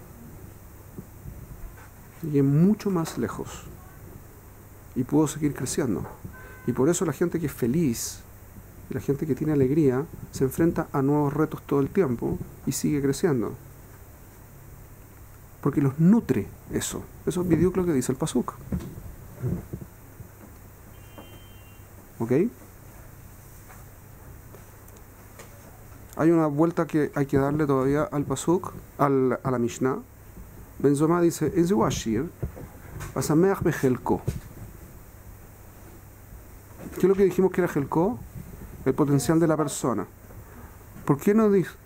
Llegué mucho más lejos. Y puedo seguir creciendo. Y por eso la gente que es feliz, la gente que tiene alegría, se enfrenta a nuevos retos todo el tiempo y sigue creciendo. Porque los nutre eso. Eso es bidiuk lo que dice el pasuk. ¿Ok? Hay una vuelta que hay que darle todavía al pasuk, al, a la Mishnah. Ben Somá dice, en su ashir, Asameach bejelko. ¿Qué es lo que dijimos que era jelko? El potencial de la persona. ¿Por qué no dice?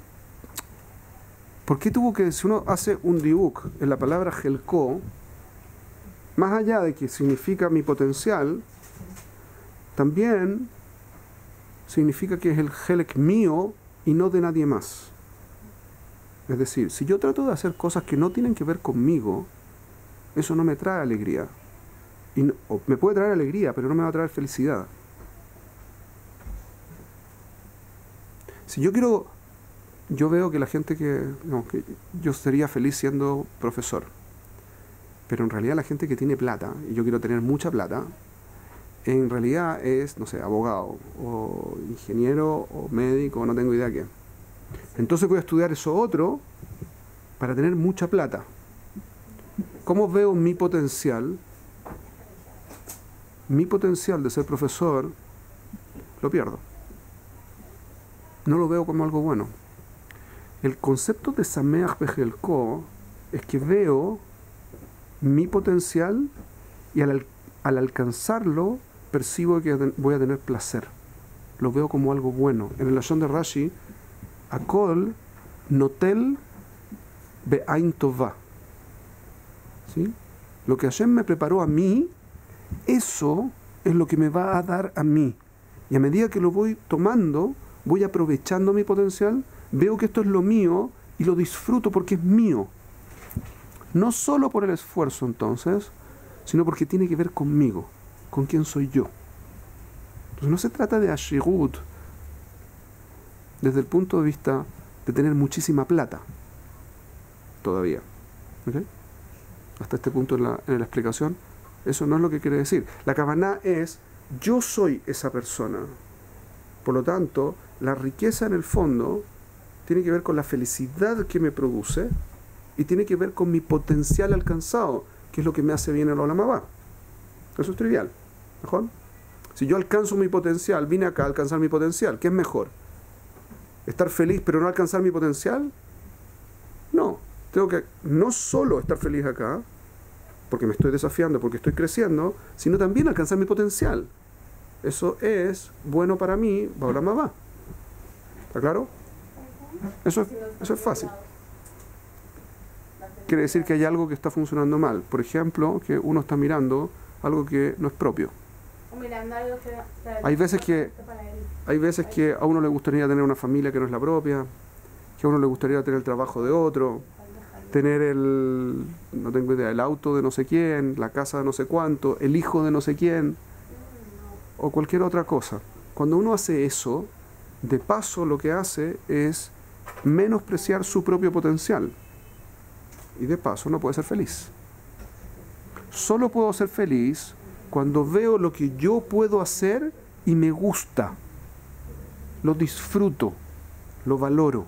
¿Por qué tuvo que, si uno hace un diuk en la palabra jelko, más allá de que significa mi potencial, también significa que es el jelek mío y no de nadie más? Es decir, si yo trato de hacer cosas que no tienen que ver conmigo, eso no me trae alegría. Y no, o me puede traer alegría, pero no me va a traer felicidad. Si yo quiero, yo veo que la gente que, no, que yo sería feliz siendo profesor, pero en realidad la gente que tiene plata, y yo quiero tener mucha plata, en realidad es, no sé, abogado, o ingeniero, o médico, no tengo idea qué. Entonces voy a estudiar eso otro para tener mucha plata. ¿Cómo veo mi potencial? Mi potencial de ser profesor lo pierdo. No lo veo como algo bueno. El concepto de Sameach bejelko es que veo mi potencial y al, al alcanzarlo percibo que voy a tener placer. Lo veo como algo bueno. En el lashon de Rashi, Akol notel be'ain tova. ¿Sí? Lo que Hashem me preparó a mí, eso es lo que me va a dar a mí. Y a medida que lo voy tomando, voy aprovechando mi potencial, veo que esto es lo mío y lo disfruto porque es mío. No solo por el esfuerzo entonces, sino porque tiene que ver conmigo, con quién soy yo. Entonces no se trata de ashirut desde el punto de vista de tener muchísima plata todavía. ¿Okay? Hasta este punto en la, en la explicación, eso no es lo que quiere decir. La kavaná es, yo soy esa persona. Por lo tanto, la riqueza en el fondo tiene que ver con la felicidad que me produce y tiene que ver con mi potencial alcanzado, que es lo que me hace bien el Olam Haba. Eso es trivial. ¿Mejor? Si yo alcanzo mi potencial, vine acá a alcanzar mi potencial, ¿qué es mejor? ¿Estar feliz pero no alcanzar mi potencial? No. Tengo que no solo estar feliz acá, porque me estoy desafiando, porque estoy creciendo, sino también alcanzar mi potencial. Eso es bueno para mí, Olam Haba. ¿Está claro? Eso es, eso es fácil. Quiere decir que hay algo que está funcionando mal. Por ejemplo, que uno está mirando algo que no es propio. Hay veces que hay veces que a uno le gustaría tener una familia que no es la propia, que a uno le gustaría tener el trabajo de otro, tener el, no tengo idea, el auto de no sé quién, la casa de no sé cuánto, el hijo de no sé quién, o cualquier otra cosa. Cuando uno hace eso, de paso lo que hace es menospreciar su propio potencial. Y de paso no puede ser feliz. Solo puedo ser feliz cuando veo lo que yo puedo hacer y me gusta. Lo disfruto, lo valoro.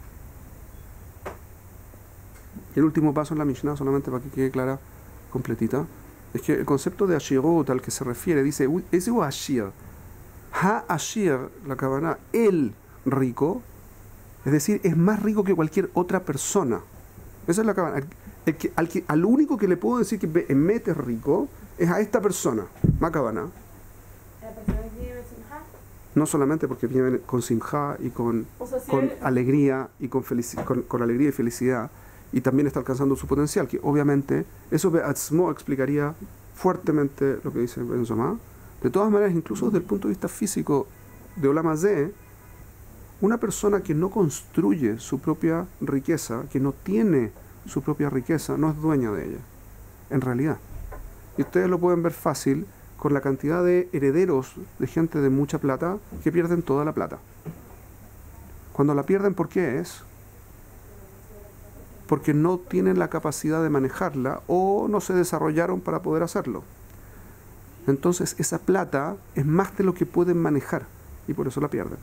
El último paso en la Mishnah, solamente para que quede clara, completita, es que el concepto de Ashirut al que se refiere, dice, ese es Ashir. Ha-Ashir, la Kavaná, el rico, es decir, es más rico que cualquier otra persona. Esa es la Kavaná. El que, al, que, al único que le puedo decir que Emet es rico es a esta persona, Makavaná. ¿La persona que vive Simha? No solamente porque viven con Simha y con, O sea, si con él- alegría y con, felici- con, con alegría y felicidad, y también está alcanzando su potencial, que obviamente eso Be'atzmo explicaría fuertemente lo que dice Benzomá. De todas maneras, incluso desde el punto de vista físico de Olam Hazé, una persona que no construye su propia riqueza, que no tiene su propia riqueza, no es dueña de ella, en realidad. Y ustedes lo pueden ver fácil con la cantidad de herederos de gente de mucha plata que pierden toda la plata. Cuando la pierden, ¿por qué es? Porque no tienen la capacidad de manejarla o no se desarrollaron para poder hacerlo. Entonces esa plata es más de lo que pueden manejar y por eso la pierden.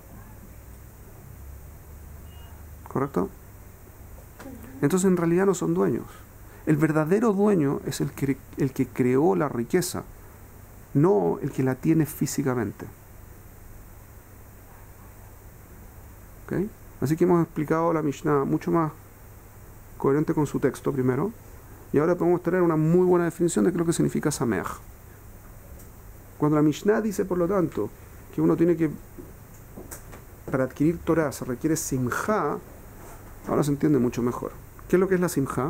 ¿Correcto? Entonces en realidad no son dueños. El verdadero dueño es el que, el que creó la riqueza, no el que la tiene físicamente. ¿Okay? Así que hemos explicado la Mishnah mucho más coherente con su texto primero, Y ahora podemos tener una muy buena definición de qué es lo que significa Sameach. Cuando la Mishnah dice, por lo tanto, que uno tiene que, para adquirir Torah se requiere Simjá, ahora se entiende mucho mejor. ¿Qué es lo que es la Simjá?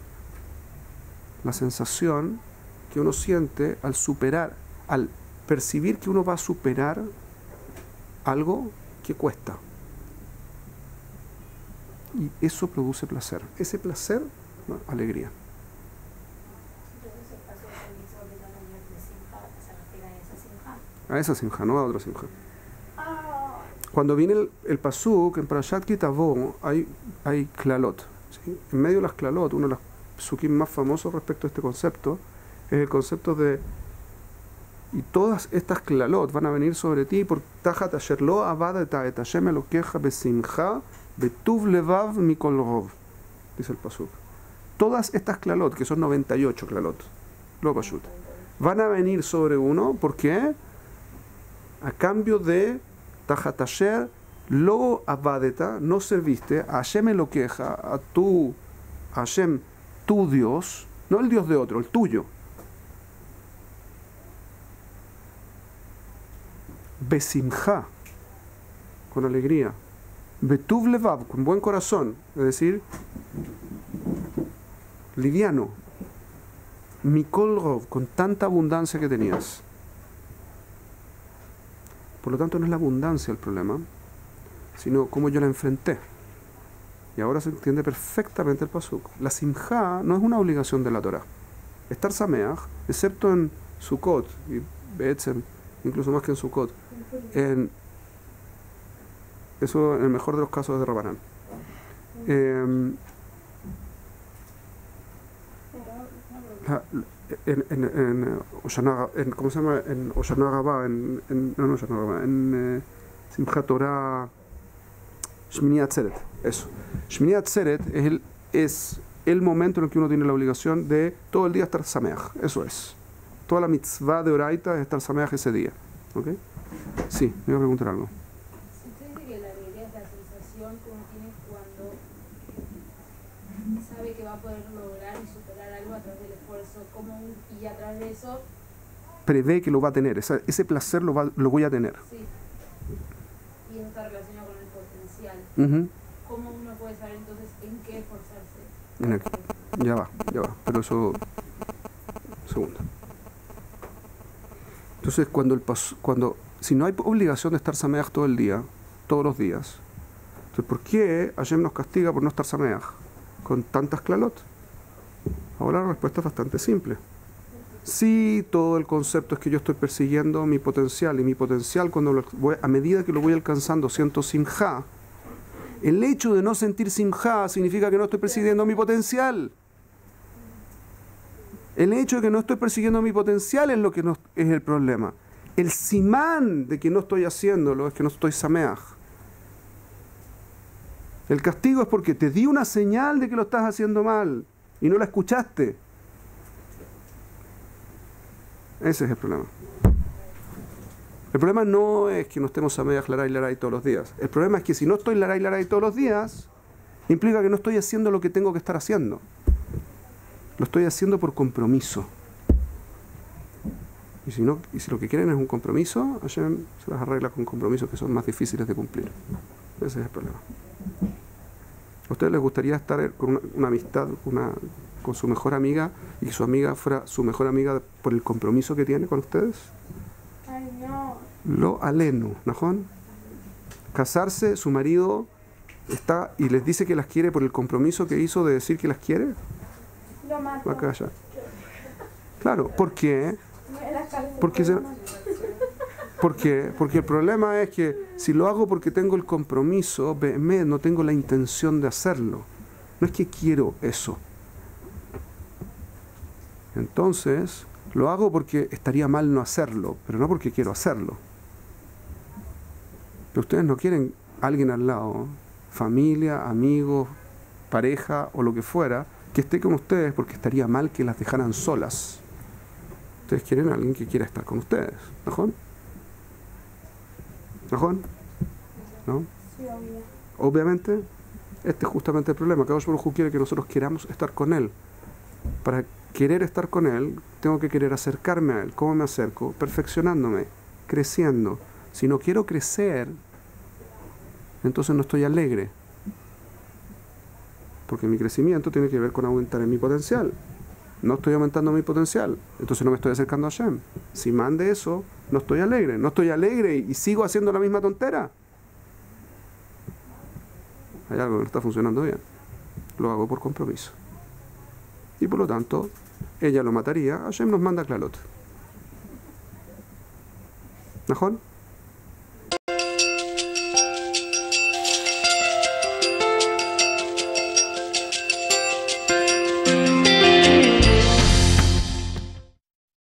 La sensación que uno siente al superar, al percibir que uno va a superar algo que cuesta. Y eso produce placer. Ese placer, ¿no? Alegría. A esa simja, no a otra simja. Cuando viene el, el pasuk, en Parashat Kitavó, hay, hay klalot. ¿Sí? En medio de las klalot, uno de los psukim más famosos respecto a este concepto, es el concepto de, y todas estas klalot van a venir sobre ti por tajat asher lo avadeta et Hashem elokeja besimcha betuv levav mikol rov, dice el pasuk. Todas estas klalot, que son noventa y ocho klalot, lo pashut, van a venir sobre uno, ¿por qué? A cambio de tajat asher lo avadeta, no serviste a Hashem elokeja, a tu a Hashem, tu Dios, no el Dios de otro, el tuyo. Besimcha, con alegría. Betuv levav, con buen corazón, es decir, liviano. Mikol rov, con tanta abundancia que tenías. Por lo tanto, no es la abundancia el problema, sino cómo yo la enfrenté. Y ahora se entiende perfectamente el pasuk. La simjá no es una obligación de la Torah. Estar sameach, excepto en Sukkot, y Be'etzem, incluso más que en Sukkot, en, eso en el mejor de los casos es de Rabanán. Eh, la, en, en, en, Oshana, en ¿cómo se llama? En Oshana Rabbah, en, en no, no Oshana Rabbah, en eh, Simchat Torah, Shmini Atzeret, eso. Shmini Atzeret es el, es el momento en el que uno tiene la obligación de todo el día estar sameach, eso es. Toda la mitzvah de Oraita es estar sameach ese día. ¿Ok? Sí, me iba a preguntar algo. ¿Usted dice que la alegría es la sensación que uno tiene cuando sabe que va a poder lograr y superar algo a través del esfuerzo común y a través de eso prevé que lo va a tener, esa, ese placer lo, va, lo voy a tener? Sí. Y eso está relacionado con el potencial. Uh-huh. ¿Cómo uno puede saber entonces en qué esforzarse? En el, ya va, ya va, pero eso... Segundo. Entonces, cuando el pas, cuando si no hay obligación de estar sameach todo el día, todos los días, entonces, ¿por qué Hashem nos castiga por no estar sameach con tantas klalot? Ahora la respuesta es bastante simple. Si todo el concepto es que yo estoy persiguiendo mi potencial, y mi potencial, cuando lo voy, a medida que lo voy alcanzando, siento simjá, el hecho de no sentir simjá significa que no estoy persiguiendo mi potencial. El hecho de que no estoy persiguiendo mi potencial es lo que no, es el problema. El simán de que no estoy haciéndolo es que no estoy sameach. El castigo es porque te di una señal de que lo estás haciendo mal y no la escuchaste. Ese es el problema. El problema no es que no estemos sameach laray laray todos los días. El problema es que si no estoy laray laray todos los días, implica que no estoy haciendo lo que tengo que estar haciendo. Lo estoy haciendo por compromiso. Y si, no, y si lo que quieren es un compromiso, Hashem se las arregla con compromisos que son más difíciles de cumplir. Ese es el problema. ¿A ustedes les gustaría estar con una, una amistad una, con su mejor amiga y que su amiga fuera su mejor amiga por el compromiso que tiene con ustedes? Ay, no. Lo aleno, ¿najón? Casarse, su marido está y les dice que las quiere por el compromiso que hizo de decir que las quiere. Lo mato. Va a callar. Claro, ¿por qué? Porque, se, ¿Por qué? Porque el problema es que si lo hago porque tengo el compromiso, me, no tengo la intención de hacerlo. No es que quiero eso. Entonces, lo hago porque estaría mal no hacerlo, pero no porque quiero hacerlo. Pero ustedes no quieren a alguien al lado, familia, amigos, pareja o lo que fuera, que esté con ustedes porque estaría mal que las dejaran solas. Ustedes quieren a alguien que quiera estar con ustedes, ¿no? ¿No? ¿No? Sí, obvio. Obviamente, este es justamente el problema. Kadosh Baruj Hu quiere que nosotros queramos estar con Él. Para querer estar con Él, tengo que querer acercarme a Él. ¿Cómo me acerco? Perfeccionándome, creciendo. Si no quiero crecer, entonces no estoy alegre. Porque mi crecimiento tiene que ver con aumentar en mi potencial. No estoy aumentando mi potencial, entonces no me estoy acercando a Hashem. Si mande eso, no estoy alegre. No estoy alegre y sigo haciendo la misma tontera. Hay algo que no está funcionando bien. Lo hago por compromiso. Y por lo tanto, ella lo mataría. Hashem nos manda Klalot. ¿Najón?